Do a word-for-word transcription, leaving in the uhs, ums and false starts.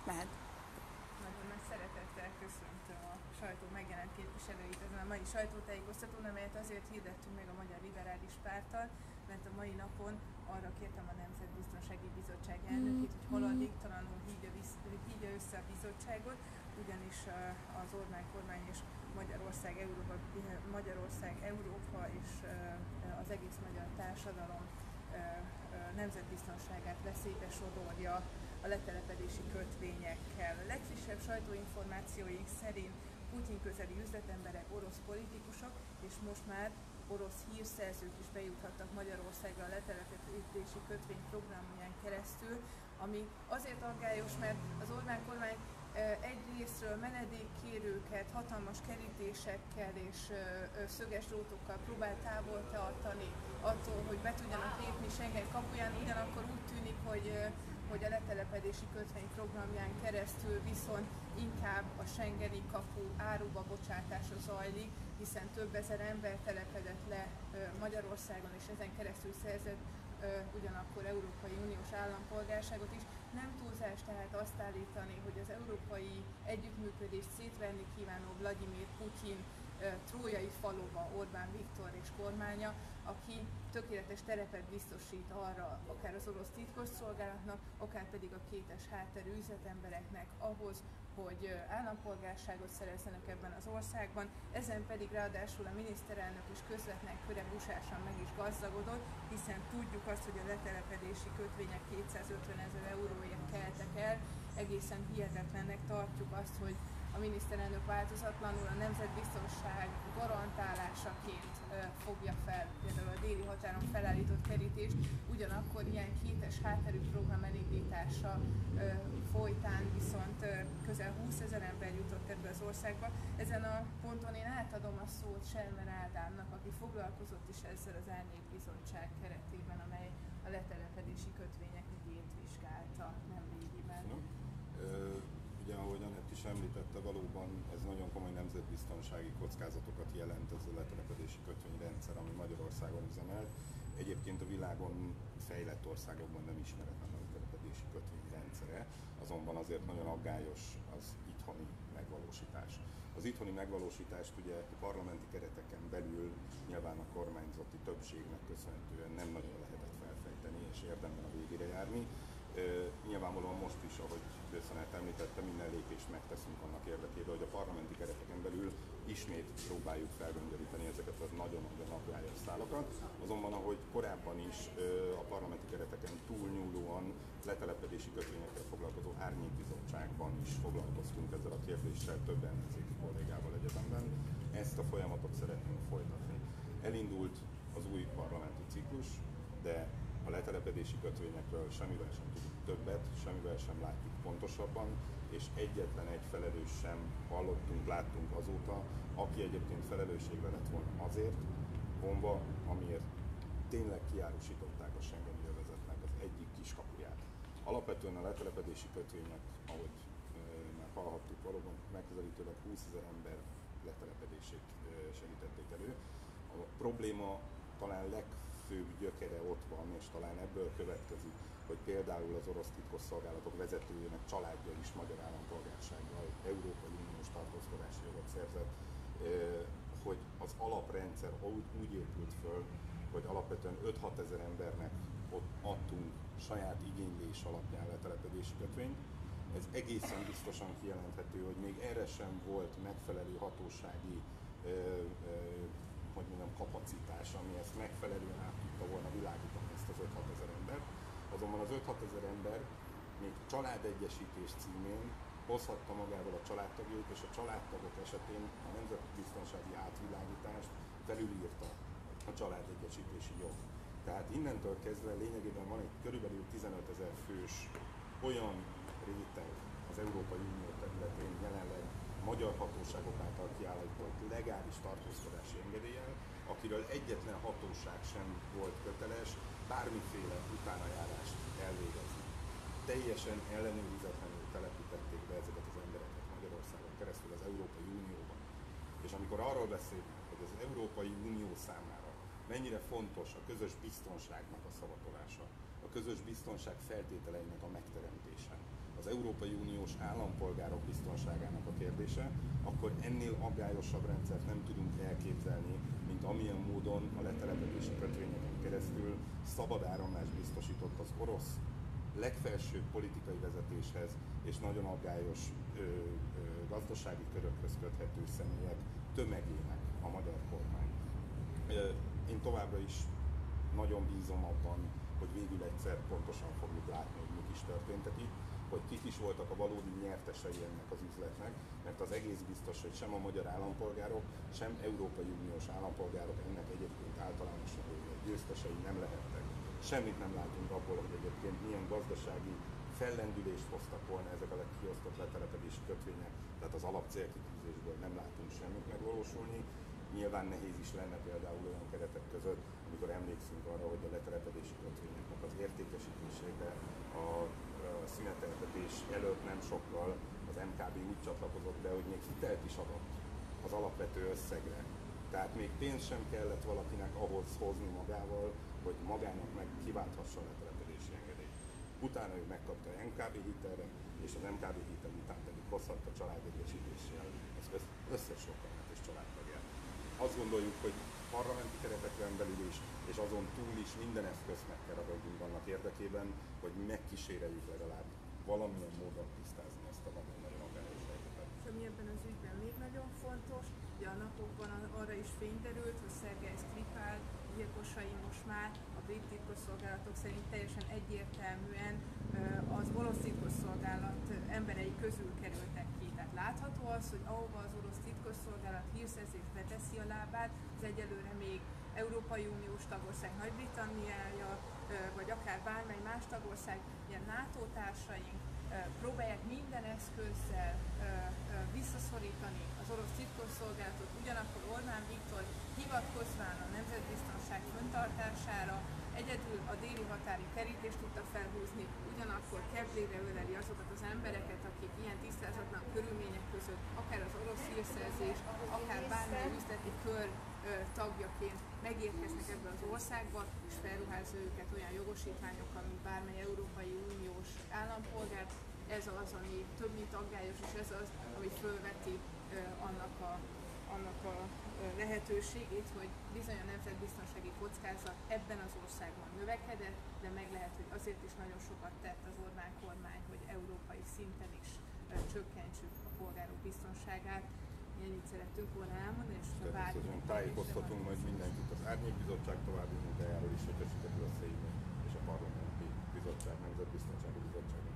Mehet. Nagyon nagy szeretettel köszöntöm a sajtó megjelent képviselőit ezen a mai sajtótájékoztatón, amelyet azért hirdettünk meg a Magyar Liberális Párttal, mert a mai napon arra kértem a Nemzetbiztonsági Bizottság elnökét, hogy haladéktalanul hívja, hívja össze a bizottságot, ugyanis az Orbán kormány és Magyarország Európa, Magyarország, Európa és az egész magyar társadalom nemzetbiztonságát veszélybe sodorja a letelepedési kötvényekkel. A legfrissebb sajtóinformációink szerint Putyin közeli üzletemberek, orosz politikusok és most már orosz hírszerzők is bejuthattak Magyarországra a letelepedési kötvény programján keresztül, ami azért aggályos, mert az Orbán kormány egyrésztről menedékkérőket hatalmas kerítésekkel és szöges drótokkal próbál távol tartani attól, hogy be tudjanak lépni Schengen kapuján, ugyanakkor úgy tűnik, hogy, hogy a letelepedési kötvény programján keresztül viszont inkább a schengeni kapu áruba bocsátása zajlik, hiszen több ezer ember telepedett le Magyarországon, és ezen keresztül szerzett ugyanakkor Európai Uniós állampolgárságot is. Nem túlzás tehát azt állítani, hogy az európai együttműködést szétverni kívánó Vladimir Putyin trójai falova Orbán Viktor és kormánya, aki tökéletes terepet biztosít arra, akár az orosz titkosszolgálatnak, akár pedig a kétes hátterű üzletembereknek ahhoz, hogy állampolgárságot szerezzenek ebben az országban, ezen pedig ráadásul a miniszterelnök is közvetlen köre busásan meg is gazdagodott, hiszen tudjuk azt, hogy a letelepedési kötvények kétszázötven ezer euróért keltek el. Egészen hihetetlennek tartjuk azt, hogy a miniszterelnök változatlanul a nemzetbiztonság garantálásaként fogja fel például a déli határon felállított kerítést, ugyanakkor ilyen kétes hátterű program elindítása folytán viszont közel húszezer ember jutott ebbe az országba. Ezen a ponton én átadom a szót Selmer Ádámnak, aki foglalkozott is ezzel az árnyékbizottság keretében, amely a letelepedési kötvények ügyét vizsgálta nemrégiben. Ugye, ahogy Anett is említette, valóban ez nagyon komoly nemzetbiztonsági kockázatokat jelent, ez a letelepedési kötvényrendszer, ami Magyarországon üzemelt. Egyébként a világon fejlett országokban nem ismeretlen a letelepedési kötvényrendszere, azonban azért nagyon aggályos az itthoni megvalósítás. Az itthoni megvalósítást ugye a parlamenti kereteken belül nyilván a kormányzati többségnek köszönhetően nem nagyon lehetett felfejteni és érdemben a végére járni. Uh, nyilvánvalóan most is, ahogy Bőszanát említette, minden lépést megteszünk annak érdekében, hogy a parlamenti kereteken belül ismét próbáljuk felgöngyölíteni ezeket a nagyon-nagyon aggályos szálakat. Azonban, ahogy korábban is uh, a parlamenti kereteken túlnyúlóan letelepedési kötvényekkel foglalkozó árnyékbizottságban is foglalkoztunk ezzel a kérdéssel több ellenzéki kollégával egyetemben, ezt a folyamatot szeretnénk folytatni. Elindult az új parlamenti ciklus, de a letelepedési kötvényekről semmivel sem tudjuk többet, semmivel sem látjuk pontosabban, és egyetlen egy felelős sem hallottunk, láttunk azóta, aki egyébként felelősségre lett volna azért vonva, amiért tényleg kiárusították a schengeni övezetnek az egyik kiskapuját. Alapvetően a letelepedési kötvények, ahogy e, már hallhattuk, valóban megközelítőleg húszezer ember letelepedését e, segítették elő. A probléma talán legfőbb gyökere ott van, és talán ebből következik, hogy például az orosz titkosszolgálatok vezetőjének családja is magyar állampolgársággal Európai Uniós tartózkodási jogot szerzett, hogy az alaprendszer úgy, úgy épült föl, hogy alapvetően öt-hat ezer embernek ott adtunk saját igénylés alapján letelepedési kötvényt. Ez egészen biztosan kijelenthető, hogy még erre sem volt megfelelő hatósági hogy mondjam, kapacitás, ami ezt megfelelően át tudta volna világítani ezt az öt-hat ezer embert. Azonban az öt-hat ezer ember még családegyesítés címén hozhatta magával a családtagjait, és a családtagok esetén a nemzetbiztonsági átvilágítást felülírta a családegyesítési jog. Tehát innentől kezdve lényegében van egy körülbelül tizenöt ezer fős olyan réteg az Európai Unió területén jelenleg magyar hatóságok által kiállított legális tartózkodási engedéllyel, akiről egyetlen hatóság sem volt köteles bármiféle utánajárást elvégezni. Teljesen ellenőrizetlenül telepítették be ezeket az embereket Magyarországon keresztül az Európai Unióban. És amikor arról beszélünk, hogy az Európai Unió számára mennyire fontos a közös biztonságnak a szavatolása, a közös biztonság feltételeinek a megteremtése, az Európai Uniós állampolgárok biztonságának a kérdése, akkor ennél aggályosabb rendszert nem tudunk elképzelni, mint amilyen módon a letelepedési kötvényeken keresztül szabad áramlást biztosított az orosz legfelsőbb politikai vezetéshez és nagyon aggályos ö, ö, gazdasági körökhöz köthető személyek tömegének a magyar kormány. Ö, én továbbra is nagyon bízom abban, hogy végül egyszer pontosan fogjuk látni, hogy mik is történtek itt, hogy kik is voltak a valódi nyertesei ennek az üzletnek, mert az egész biztos, hogy sem a magyar állampolgárok, sem Európai Uniós állampolgárok ennek egyébként általánosan győztesei nem lehettek. Semmit nem látunk abból, hogy egyébként milyen gazdasági fellendülést hoztak volna ezek a kiosztott letelepedési kötvények, tehát az alapcélkitűzésből nem látunk semmit megvalósulni. Nyilván nehéz is lenne például olyan keretek között, amikor emlékszünk arra, hogy a letelepedési kötvényeknek az értékesítésére a szüneteltetés előtt nem sokkal az em ká bé úgy csatlakozott be, hogy még hitelt is adott az alapvető összegre. Tehát még pénzt sem kellett valakinek ahhoz hozni magával, hogy magának meg kiválthassa a letelepedési engedélyt. Utána ő megkapta em ká bé hitelre, és az em ká bé hitel után pedig hozhatta családegyesítéssel az összes lokalmatos családtagját. Azt gondoljuk, hogy parlamenti kereteken belül is, és azon túl is minden eszközt meg kell ragagnunk annak érdekében, hogy megkíséreljük legalább valamilyen módon tisztázni ezt a nagyon-nagyon agályos helyzetet. És ami ebben az ügyben még nagyon fontos, hogy a napokban arra is fény derült, hogy Szergej Skripal gyilkosai most már a brit titkosszolgálatok szerint teljesen egyértelműen az orosz titkosszolgálat emberei közül kerültek ki. Tehát látható az, hogy ahova az orosz titkosszolgálat hírszerzésbe teszi a lábát, az egyelőre még Európai Uniós tagország, Nagy-Britanniája, vagy akár bármely más tagország, ilyen NATO társaink próbálják minden eszközzel visszaszorítani az orosz titkosszolgálatot, ugyanakkor Orbán Viktor hivatkozván a nemzetbiztonság fenntartására egyedül a déli határi kerítést tudta felhúzni, ugyanakkor keblére öleli azokat az embereket, akik ilyen tisztázatlan körülmények között, akár az orosz hírszerzés, akár bármely üzleti kör tagjaként megérkeznek ebbe az országba, és felruházza őket olyan jogosítványokkal, mint bármely Európai Uniós állampolgár. Ez az, ami több mint aggályos, és ez az, ami fölveti annak a, annak a lehetőségét, hogy bizony a nemzetbiztonsági kockázat ebben az országban növekedett, de meg lehet, hogy azért is nagyon sokat tett az Orbán kormány, hogy európai szinten is csökkentsük a polgárok biztonságát. Ennyit szerettünk volna elmondani, és ha bármilyen tájékoztatunk majd mindenkit az Árnyékbizottság további munkájáról is, hogy sikerül összehívni, és a Parlamenti Bizottság, Nemzetbiztonsági Bizottság